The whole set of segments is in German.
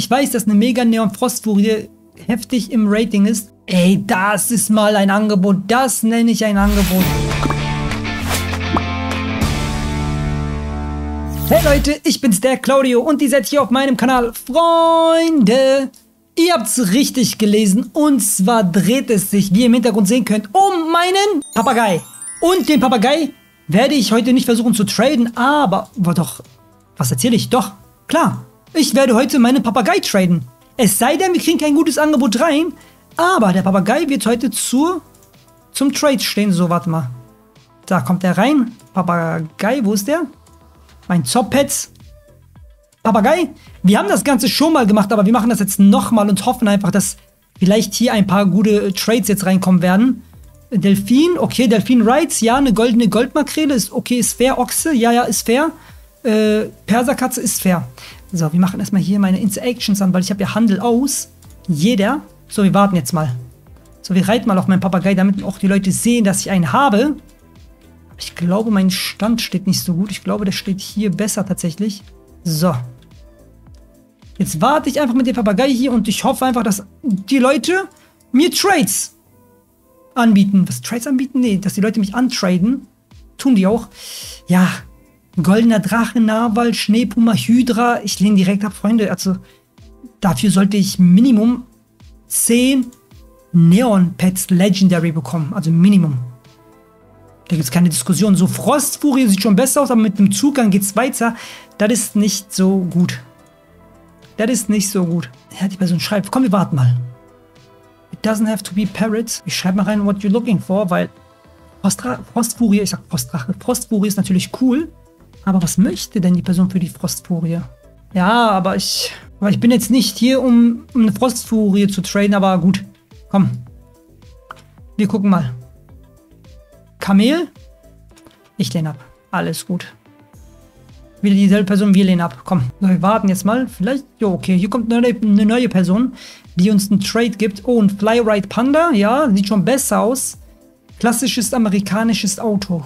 Ich weiß, dass eine Mega Neon Frostfurie heftig im Rating ist. Ey, das ist mal ein Angebot. Das nenne ich ein Angebot. Hey Leute, ich bin's, der Claudio, und ihr seid hier auf meinem Kanal. Freunde, ihr habt's richtig gelesen, und zwar dreht es sich, wie ihr im Hintergrund sehen könnt, um meinen Papagei. Und den Papagei werde ich heute nicht versuchen zu traden, aber doch, was erzähle ich? Doch, klar, ich werde heute meinen Papagei traden. Es sei denn, wir kriegen kein gutes Angebot rein, aber der Papagei wird heute zum Trade stehen. So, warte mal. Da kommt er rein. Papagei, wo ist der? Mein Zoppets. Papagei, wir haben das Ganze schon mal gemacht, aber wir machen das jetzt nochmal und hoffen einfach, dass vielleicht hier ein paar gute Trades jetzt reinkommen werden. Delfin, okay, Delfin Rights, ja, eine goldene Goldmakrele ist okay, ist fair. Ochse, ja, ist fair. Perserkatze ist fair. So, wir machen erstmal hier meine Interactions an, weil ich habe ja Handel aus. Jeder. So, wir warten jetzt mal. So, wir reiten mal auf meinen Papagei, damit auch die Leute sehen, dass ich einen habe. Ich glaube, mein Stand steht nicht so gut. Ich glaube, der steht hier besser tatsächlich. So. Jetzt warte ich einfach mit dem Papagei hier und ich hoffe einfach, dass die Leute mir Trades anbieten. Was, Trades anbieten? Nee, dass die Leute mich antraden. Tun die auch. Ja, goldener Drache, Narwal, Schneepuma, Hydra. Ich lehne direkt ab, Freunde. Also, dafür sollte ich Minimum 10 Neon Pets Legendary bekommen. Also Minimum. Da gibt es keine Diskussion. So, Frostfurie sieht schon besser aus, aber mit dem Zugang geht es weiter. Das ist nicht so gut. Das ist nicht so gut. Ja, die Person schreibt, komm, wir warten mal. It doesn't have to be parrot. Ich schreibe mal rein, what you're looking for, weil Frostfurie, ich sag Frostdrache, Frostfurie ist natürlich cool. Aber was möchte denn die Person für die Frostfurie? Ja, aber ich bin jetzt nicht hier, um eine Frostfurie zu traden, aber gut. Komm. Wir gucken mal. Kamel? Ich lehne ab. Alles gut. Wieder dieselbe Person, wir lehnen ab. Komm, wir warten jetzt mal. Vielleicht, jo, okay, hier kommt eine neue Person, die uns einen Trade gibt. Oh, ein Flyride Panda. Ja, sieht schon besser aus. Klassisches amerikanisches Auto.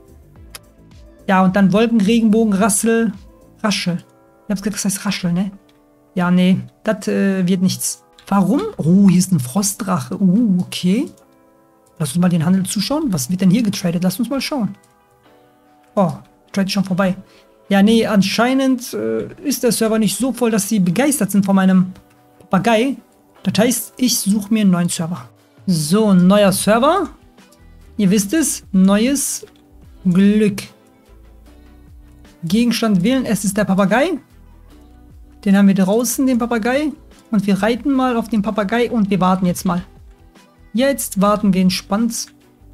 Ja, und dann Wolkenregenbogen, Raschel. Ich hab's gesagt, das heißt Raschel, ne? Ja, nee, das wird nichts. Warum? Oh, hier ist ein Frostdrache. Okay. Lass uns mal den Handel zuschauen. Was wird denn hier getradet? Lass uns mal schauen. Oh, Trade ist schon vorbei. Ja, nee, anscheinend ist der Server nicht so voll, dass sie begeistert sind von meinem Papagei. Das heißt, ich suche mir einen neuen Server. So, ein neuer Server. Ihr wisst es, neues Glück. Gegenstand wählen, es ist der Papagei. Den haben wir draußen, den Papagei. Und wir reiten mal auf den Papagei und wir warten jetzt mal. Jetzt warten wir entspannt,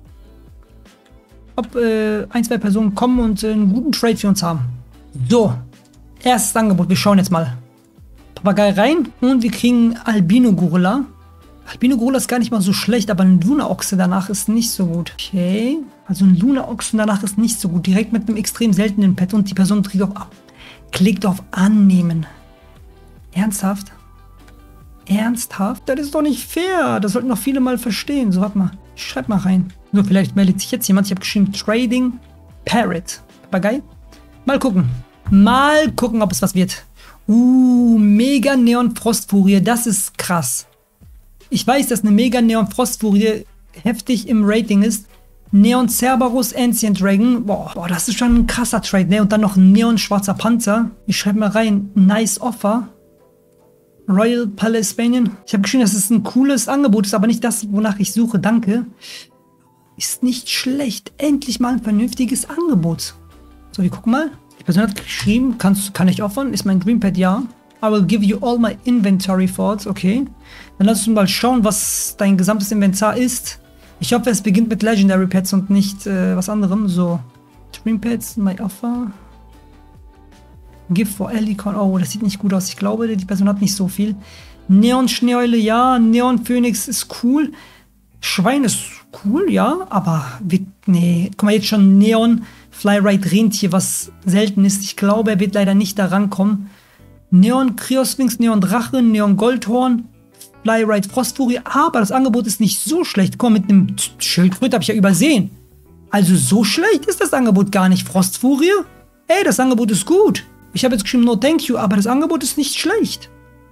ob ein, zwei Personen kommen und einen guten Trade für uns haben. So, erstes Angebot, wir schauen jetzt mal. Papagei rein und wir kriegen Albino Gorilla. Albino Gorilla ist gar nicht mal so schlecht, aber ein Luna Ochse danach ist nicht so gut. Okay, also ein Luna Ochse danach ist nicht so gut. Direkt mit einem extrem seltenen Pet und die Person klickt auf Annehmen. Ernsthaft? Ernsthaft? Das ist doch nicht fair. Das sollten doch viele mal verstehen. So, warte mal. Ich schreib mal rein. So, vielleicht meldet sich jetzt jemand. Ich habe geschrieben Trading Parrot. Papagei. Mal gucken. Mal gucken, ob es was wird. Mega Neon Frostfurie. Das ist krass. Ich weiß, dass eine Mega Neon Frostfurie heftig im Rating ist. Neon Cerberus Ancient Dragon. Boah, das ist schon ein krasser Trade, ne? Und dann noch ein Neon Schwarzer Panther. Ich schreibe mal rein. Nice Offer. Royal Palace Spanien. Ich habe geschrieben, dass es ein cooles Angebot ist, aber nicht das, wonach ich suche. Danke. Ist nicht schlecht. Endlich mal ein vernünftiges Angebot. So, wir gucken mal. Die Person hat geschrieben, kann ich offern? Ist mein Dreampad? Ja. I will give you all my inventory for it. Okay. Dann lass uns mal schauen, was dein gesamtes Inventar ist. Ich hoffe, es beginnt mit Legendary Pets und nicht was anderem. So. Dreampads, my offer. Give for Ellicon. Oh, das sieht nicht gut aus. Ich glaube, die Person hat nicht so viel. Neon Schneeeule, ja. Neon Phoenix ist cool. Schwein ist cool, ja. Aber nee. Guck mal, jetzt schon Neon Flyride Rentier, was selten ist. Ich glaube, er wird leider nicht da rankommen. Neon Kryoswings, Neon Drache, Neon Goldhorn, Flyride Frostfurie. Aber das Angebot ist nicht so schlecht. Guck mal, mit einem Schildkröte habe ich ja übersehen. Also so schlecht ist das Angebot gar nicht. Frostfurie? Ey, das Angebot ist gut. Ich habe jetzt geschrieben, no thank you, aber das Angebot ist nicht schlecht.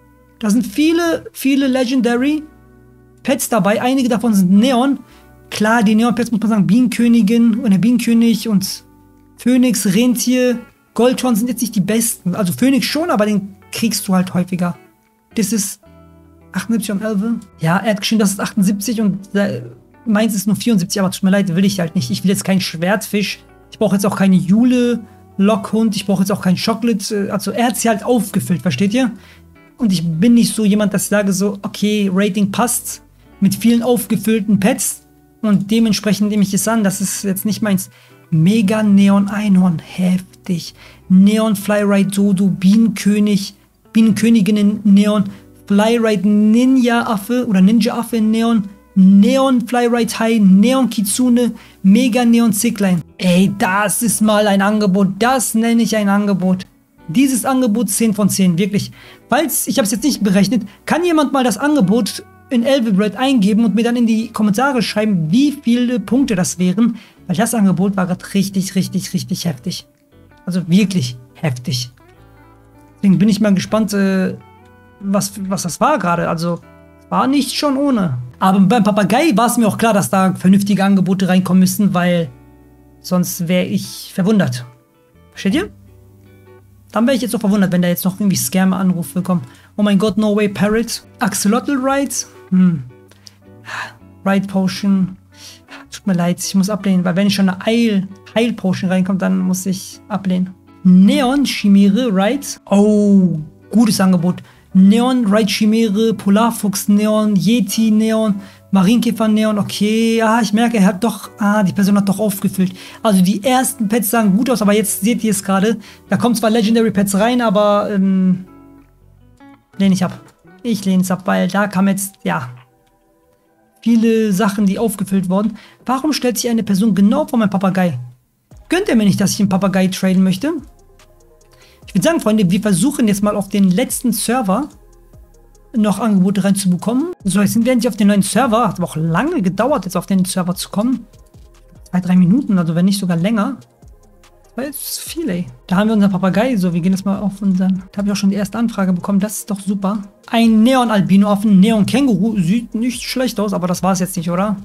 Da sind viele Legendary Pets dabei. Einige davon sind Neon. Klar, die Neon-Pets muss man sagen, Bienenkönigin oder Bienenkönig und Phönix, Rentier, Goldhorn sind jetzt nicht die besten. Also Phönix schon, aber den kriegst du halt häufiger. Das ist 78 und 11. Ja, er hat geschrieben, das ist 78 und meins ist nur 74, aber tut mir leid, will ich halt nicht. Ich will jetzt keinen Schwertfisch. Ich brauche jetzt auch keine Jule, Lockhund. Ich brauche jetzt auch keinen Chocolate. Also er hat sie halt aufgefüllt, versteht ihr? Und ich bin nicht so jemand, dass ich sage so, okay, Rating passt mit vielen aufgefüllten Pets. Und dementsprechend nehme ich es an. Das ist jetzt nicht meins. Mega Neon Einhorn, heftig. Neon Flyride Dodo, Bienenköniginnen Neon, Flyride Ninja Affe oder Ninja Affe in Neon, Neon Flyride High, Neon Kitsune, Mega Neon Zicklein. Ey, das ist mal ein Angebot. Das nenne ich ein Angebot. Dieses Angebot 10 von 10, wirklich. Falls, ich habe es jetzt nicht berechnet, kann jemand mal das Angebot in Elvibred eingeben und mir dann in die Kommentare schreiben, wie viele Punkte das wären, weil das Angebot war gerade richtig heftig. Also wirklich heftig. Deswegen bin ich mal gespannt, was das war gerade. Also war nicht schon ohne. Aber beim Papagei war es mir auch klar, dass da vernünftige Angebote reinkommen müssen, weil sonst wäre ich verwundert. Versteht ihr? Dann wäre ich jetzt auch verwundert, wenn da jetzt noch irgendwie Scam-Anrufe kommen. Oh mein Gott, No Way Parrot. Axolotl Ride. Ride Potion. Tut mir leid, ich muss ablehnen, weil wenn schon eine Heil Potion reinkommt, dann muss ich ablehnen. Neon Chimäre Ride. Oh, gutes Angebot. Neon Ride Chimäre, Polarfuchs Neon, Yeti Neon, Marienkäfer Neon. Okay, ich merke, er hat doch, die Person hat doch aufgefüllt. Also die ersten Pets sahen gut aus, aber jetzt seht ihr es gerade. Da kommen zwar Legendary Pets rein, aber lehne ich ab. Ich lehne es ab, weil da kam jetzt, ja, viele Sachen, die aufgefüllt wurden. Warum stellt sich eine Person genau vor meinem Papagei? Gönnt ihr mir nicht, dass ich einen Papagei traden möchte? Ich würde sagen, Freunde, wir versuchen jetzt mal auf den letzten Server noch Angebote reinzubekommen. So, jetzt sind wir endlich auf den neuen Server. Hat aber auch lange gedauert, jetzt auf den Server zu kommen. 2-3 Minuten, also wenn nicht sogar länger. Das war jetzt viel, ey. Da haben wir unseren Papagei. So, wir gehen jetzt mal auf unseren... Da habe ich auch schon die erste Anfrage bekommen. Das ist doch super. Ein Neon-Albino-Affen, Neon-Känguru. Sieht nicht schlecht aus, aber das war es jetzt nicht, oder?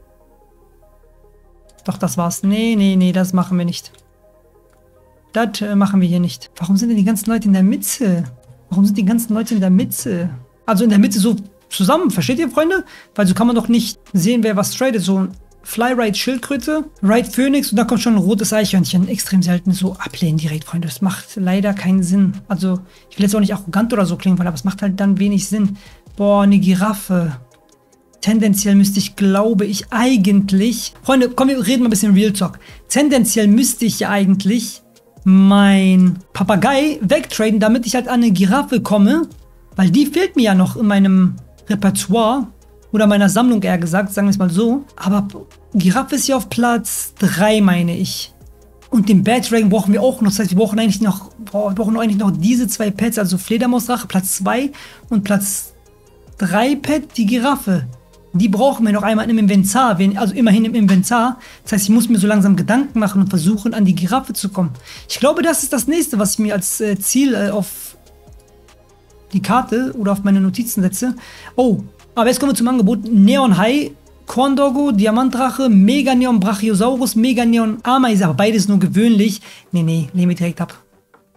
Doch, das war's. Nee, das machen wir nicht. Das machen wir hier nicht. Warum sind denn die ganzen Leute in der Mitte? Warum sind die ganzen Leute in der Mitte? Also in der Mitte so zusammen, versteht ihr, Freunde? Weil so kann man doch nicht sehen, wer was tradet. So ein Flyride Schildkröte, Ride Phoenix und da kommt schon ein rotes Eichhörnchen. Extrem selten. So ablehnen direkt, Freunde. Das macht leider keinen Sinn. Also ich will jetzt auch nicht arrogant oder so klingen, aber es macht halt dann wenig Sinn. Boah, eine Giraffe. Tendenziell müsste ich, glaube ich, eigentlich... Freunde, komm, wir reden mal ein bisschen Real Talk. Tendenziell müsste ich ja eigentlich mein Papagei wegtraden, damit ich halt an eine Giraffe komme, weil die fehlt mir ja noch in meinem Repertoire oder meiner Sammlung eher gesagt, sagen wir es mal so. Aber Giraffe ist ja auf Platz 3, meine ich. Und den Bad Dragon brauchen wir auch noch. Das heißt, wir brauchen eigentlich noch, diese 2 Pets, also Fledermausdrache, Platz 2 und Platz 3 Pet, die Giraffe. Die brauchen wir noch einmal im Inventar, also immerhin im Inventar. Das heißt, ich muss mir so langsam Gedanken machen und versuchen, an die Giraffe zu kommen. Ich glaube, das ist das nächste, was ich mir als Ziel auf die Karte oder auf meine Notizen setze. Oh, aber jetzt kommen wir zum Angebot. Neon High, Corndoggo, Diamantdrache, Mega Neon Brachiosaurus, Mega Neon Ameise. Aber beides nur gewöhnlich. Nee, lehnen wir direkt ab.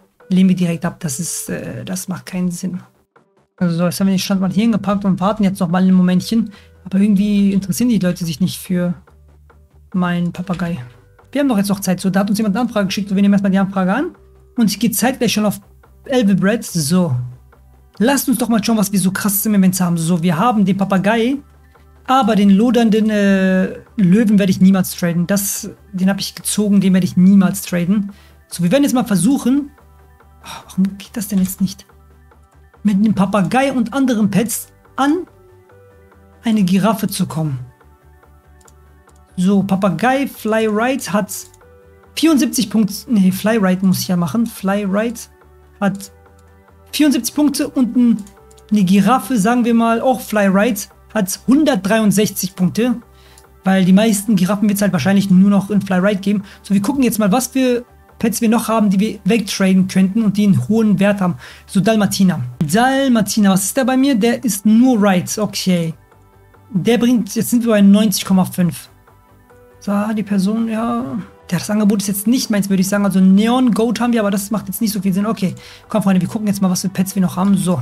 Das macht keinen Sinn. Also, jetzt haben wir den Stand mal hier hingepackt und warten jetzt noch mal ein Momentchen. Aber irgendwie interessieren die Leute sich nicht für meinen Papagei. Wir haben doch jetzt noch Zeit. So, da hat uns jemand eine Anfrage geschickt. Wir nehmen erstmal die Anfrage an. Und ich gehe zeitgleich schon auf Elvibred. So. Lasst uns doch mal schauen, was wir so krasses im Inventar haben. So, wir haben den Papagei. Aber den lodernden Löwen werde ich niemals traden. Den habe ich gezogen. Den werde ich niemals traden. So, wir werden jetzt mal versuchen. Oh, warum geht das denn jetzt nicht? Mit dem Papagei und anderen Pets an eine Giraffe zu kommen. So, Papagei Flyride hat 74 Punkte. Ne, Flyride muss ich ja machen. Flyride hat 74 Punkte und eine Giraffe, sagen wir mal, auch Flyride, hat 163 Punkte. Weil die meisten Giraffen wird es halt wahrscheinlich nur noch in Flyride geben. So, wir gucken jetzt mal, was für Pets wir noch haben, die wir wegtraden könnten und die einen hohen Wert haben. So Dalmatiner. Dalmatiner, was ist der bei mir? Der ist nur Right. Okay. Der bringt, jetzt sind wir bei 90,5. So, die Person, ja. Das Angebot ist jetzt nicht meins, würde ich sagen. Also Neon Goat haben wir, aber das macht jetzt nicht so viel Sinn. Okay, komm Freunde, wir gucken jetzt mal, was für Pets wir noch haben. So.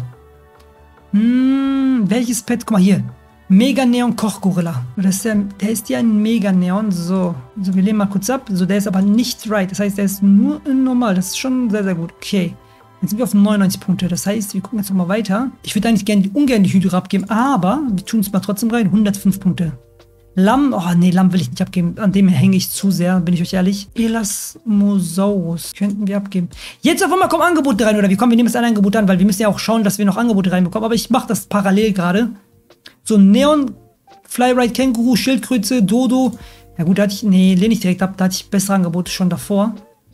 Welches Pet? Guck mal hier. Mega Neon Kochgorilla. Der ist ja ein Mega Neon. So, wir lehnen mal kurz ab. So, der ist aber nicht right. Das heißt, der ist nur normal. Das ist schon sehr, sehr gut. Okay. Jetzt sind wir auf 99 Punkte. Das heißt, wir gucken jetzt nochmal weiter. Ich würde eigentlich ungern die Hydra abgeben, aber wir tun es mal trotzdem rein. 105 Punkte. Lamm, oh nee, Lamm will ich nicht abgeben. An dem hänge ich zu sehr, bin ich euch ehrlich. Elasmosaurus könnten wir abgeben. Jetzt auf einmal kommen Angebote rein, oder wie? Komm, wir nehmen jetzt ein Angebot an, weil wir müssen ja auch schauen, dass wir noch Angebote reinbekommen. Aber ich mache das parallel gerade. So Neon, Flyride, Känguru, Schildkröte, Dodo. Ja gut, da hatte ich, nee, lehne ich direkt ab. Da hatte ich bessere Angebote schon davor.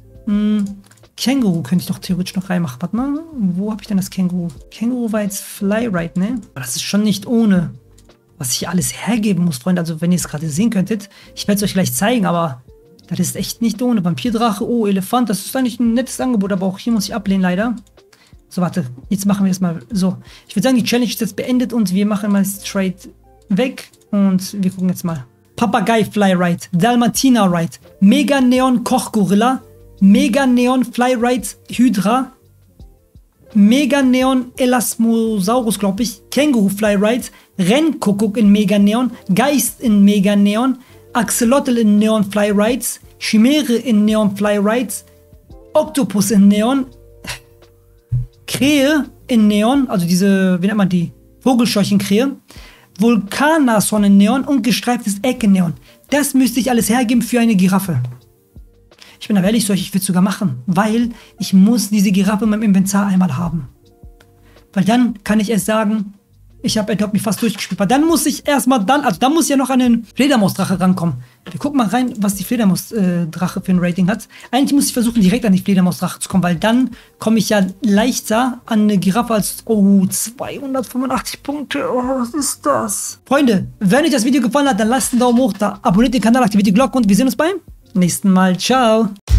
Känguru könnte ich doch theoretisch noch reinmachen. Warte mal, wo habe ich denn das Känguru? Känguru war jetzt Flyride, ne? Aber das ist schon nicht ohne. Was ich alles hergeben muss, Freunde. Also wenn ihr es gerade sehen könntet, ich werde es euch gleich zeigen, aber das ist echt nicht ohne. Vampirdrache, oh, Elefant, das ist eigentlich ein nettes Angebot, aber auch hier muss ich ablehnen, leider. So, warte, jetzt machen wir das mal so. Ich würde sagen, die Challenge ist jetzt beendet und wir machen mal das Trade weg und wir gucken jetzt mal. Papagei Flyride, Dalmatiner Ride, Mega Neon Kochgorilla, Mega Neon Flyride Hydra, Mega Neon Elasmosaurus, glaube ich, Känguru Flyride, Rennkuckuck in Mega Neon, Geist in Mega Neon, Axolotl in Neon Flyrides, Chimäre in Neon Flyrides, Oktopus in Neon, Krähe in Neon, also diese, wie nennt man die? Vogelscheuchenkrähe, Vulkannashorn in Neon und gestreiftes Eck in Neon. Das müsste ich alles hergeben für eine Giraffe. Ich bin aber ehrlich zu euch, ich will es sogar machen, weil ich muss diese Giraffe in meinem Inventar einmal haben. Weil dann kann ich erst sagen, ich habe mich fast durchgespielt. Weil dann muss ich erstmal also da muss ja noch an den Fledermausdrache rankommen. Wir gucken mal rein, was die Fledermausdrache für ein Rating hat. Eigentlich muss ich versuchen, direkt an die Fledermausdrache zu kommen, weil dann komme ich ja leichter an eine Giraffe als, oh, 285 Punkte. Oh, was ist das? Freunde, wenn euch das Video gefallen hat, dann lasst einen Daumen hoch da, abonniert den Kanal, aktiviert die Glocke und wir sehen uns beim nächsten Mal. Ciao.